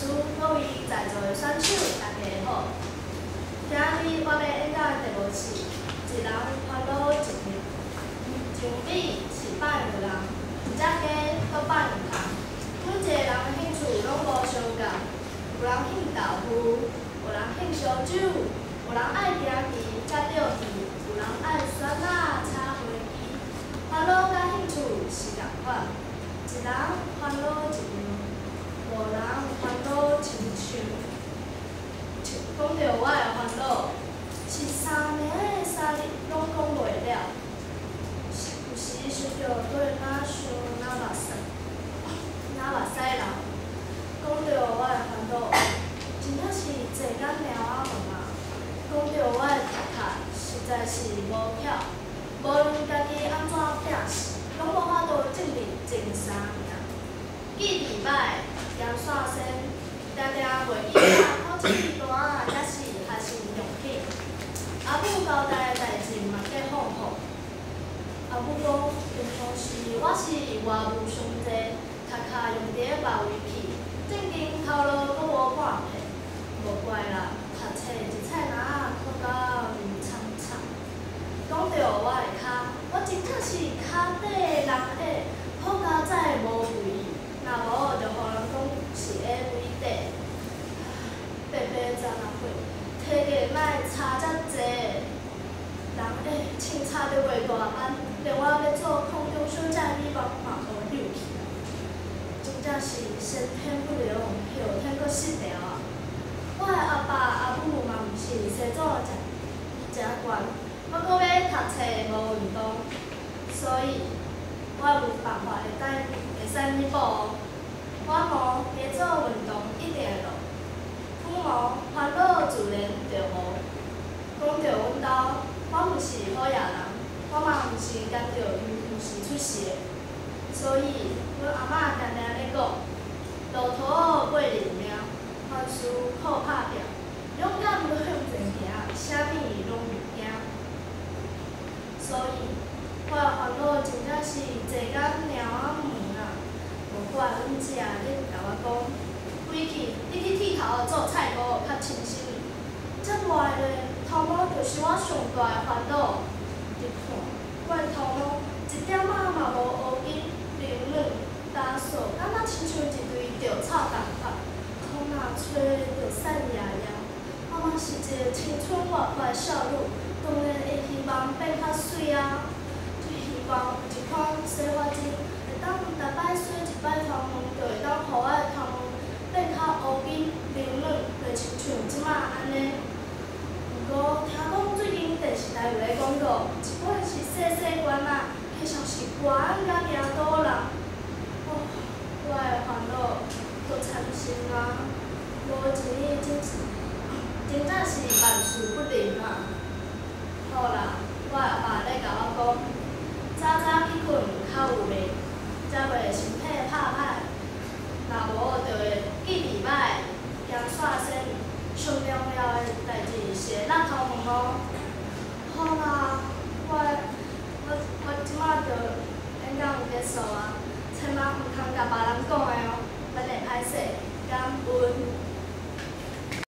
师各位在座的选手，大家好。今日我要演讲的题目是“一人烦恼一命”。情理是摆互人，一只鸡搁摆互虫。每一个人的兴趣拢无相共，有人兴豆腐，有人兴烧酒，有人爱行棋甲钓鱼，有人爱酸仔、炒花枝。烦恼甲兴趣是共款，一人烦恼一命。无人烦恼亲像，讲到我的烦恼，是3年的3日拢讲袂了。有时想到对哪想哪目屎流。讲到我的烦恼，真正是坐甲猫仔问啊。讲到我的读册，实在是无巧，无论家己安怎拼死，拢无法度证明前3名。记忆歹。阳煞先，定定袂记啊，考试单啊，也是学习用品。阿母交代的代志嘛计放好。阿母讲，平常时我是外务上济，读册用伫咧别位去，正经头路阁无半片，无怪啦，读册一菜篮啊，考到面苍苍。讲到我的骹，我真正是骹底人矮，好到再无位。若无，就互人讲是下尾底，白白十六岁，体格莫差遮济，人穿插着袂大班，连我要做空中小姐美梦嘛学溜去啊！真正是先天不良，后天阁失调啊！我的阿爸阿母嘛毋是生做诚悬，我阁要读册无运动，所以我有办法会使弥补哦。我毛加做运动一定会落，父母烦恼自然就无。讲到阮兜，我毋是好野人，我嘛毋是甘着渔夫出世的，所以阮阿嬷定定咧讲，路途过人命，凡事靠打拼，勇敢要向前行，啥物拢袂惊。所以，我的烦恼真正是坐甲猫仔问啊。无怪阮姐咧甲我讲，规气你去剃头做菜锅较清新。遮热咧，头毛就是我上大的烦恼。你看，我的头毛一点仔嘛无乌紧、凌乱、干燥，敢若亲像一堆稻草共款。风若吹就散摇摇。我嘛是一个青春活泼的少女，当然会希望变较水啊。就希望有一款洗发精。当逐摆洗一摆头毛，就会当互我的头毛变较乌紧、凌乱，袂亲像即马安尼。不过听讲最近电视台有咧广告，一款是洗管啊，迄像是管甲行倒人。哦，我的烦恼搁产生啊，无钱真正是万事不灵啊。好啦，我阿爸咧甲我讲，早早去困较有力。才袂身体拍歹，若无就会记忆歹，阳煞先。上重要的代志是会落头毛哦。好啦，我即马就演讲有结束啊，千万毋通甲别人讲的哦，咱会歹势。